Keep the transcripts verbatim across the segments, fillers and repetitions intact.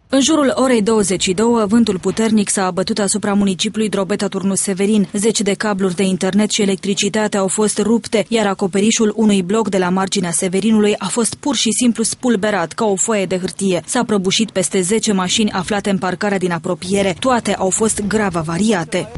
În jurul orei douăzeci și două, vântul puternic s-a abătut asupra municipiului Drobeta-Turnus-Severin. Zeci de cabluri de internet și electricitate au fost rupte, iar acoperișul unui bloc de la marginea Severinului a fost pur și simplu spulberat ca o foaie de hârtie. S-a prăbușit peste zece mașini aflate în parcarea din apropiere. Toate au fost grav avariate.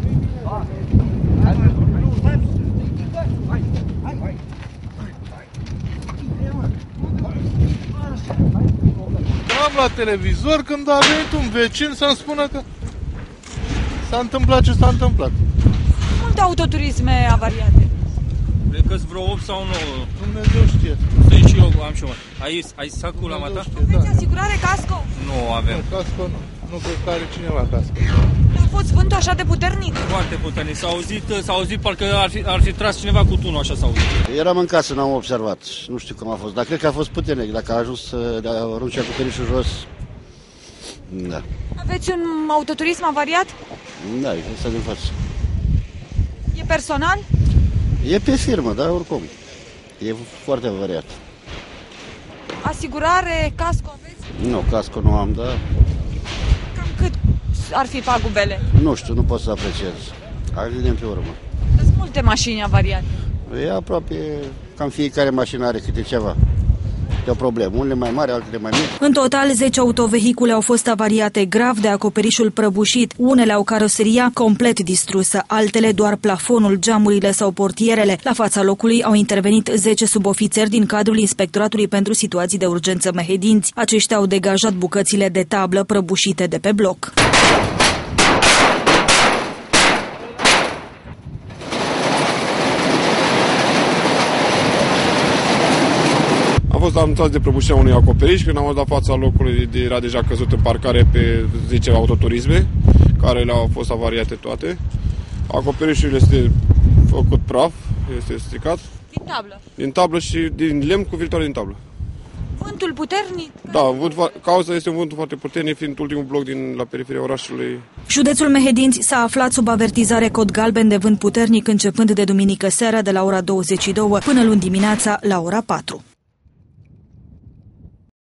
Am la televizor când a venit un vecin să-mi spună că s-a întâmplat ce s-a întâmplat. Multe autoturisme avariate. Cred că-s vreo opt sau nouă. Dumnezeu știe. Stai și eu, am și eu. Ai, ai sacul la mata? Aveți asigurare casco? Nu avem. Nu, casco nu. Nu cred că are cineva casco. A fost vântul așa de puternic? Foarte puternic. S-a auzit, s-a auzit parcă ar fi, ar fi tras cineva cu tunul, așa s-a auzit. Eram în casă, n-am observat. Nu știu cum a fost, dar cred că a fost puternic. Dacă a ajuns de a arunce acoperișul jos, da. Aveți un autoturism avariat? Da, e ăsta din față. E personal? E pe firmă, dar oricum. E foarte avariat. Asigurare, casco aveți? Nu, casco nu am, dar... Cam cât ar fi pagubele? Nu știu, nu pot să apreciez. Hai vedem pe urmă. Sunt multe mașini avariate. E aproape, cam fiecare mașină are câte ceva. E o problemă, unele mai mari, altele mai mici. În total, zece autovehicule au fost avariate grav de acoperișul prăbușit. Unele au caroseria complet distrusă, altele doar plafonul, geamurile sau portierele. La fața locului au intervenit zece subofițeri din cadrul Inspectoratului pentru Situații de Urgență Mehedinți. Aceștia au degajat bucățile de tablă prăbușite de pe bloc. Am fost anunțați de prăbușirea unui acoperiș, când am fost la fața locului, era deja căzut în parcare pe zece autoturisme, care le-au fost avariate toate. Acoperișul este făcut praf, este stricat. Din tablă? Din tablă și din lemn cu filtrare din tablă. Vântul puternic? Da, vânt, cauza este un vânt foarte puternic, fiind ultimul bloc din la periferia orașului. Județul Mehedinți s-a aflat sub avertizare cod galben de vânt puternic începând de duminică seara de la ora douăzeci și două până luni dimineața la ora patru.